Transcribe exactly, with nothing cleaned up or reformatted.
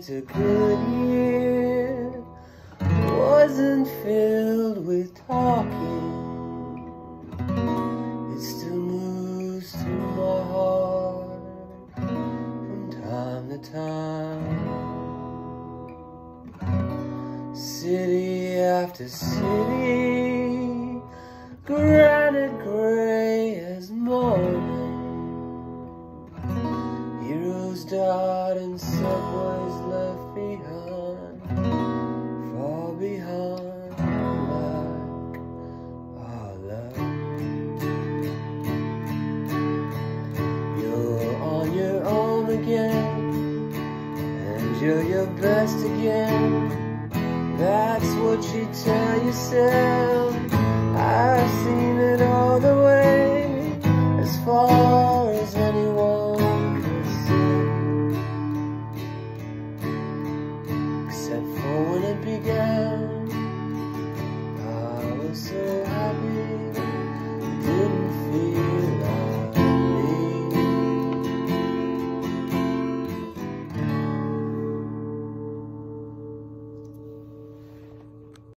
ain't a good year, wasn't filled with talking. It still moves through my heart from time to time. City after city, granite gray as morning. Heroes died and subways left behind, far behind, like our love. You're on your own again, and you're your best again. That's what you tell yourself.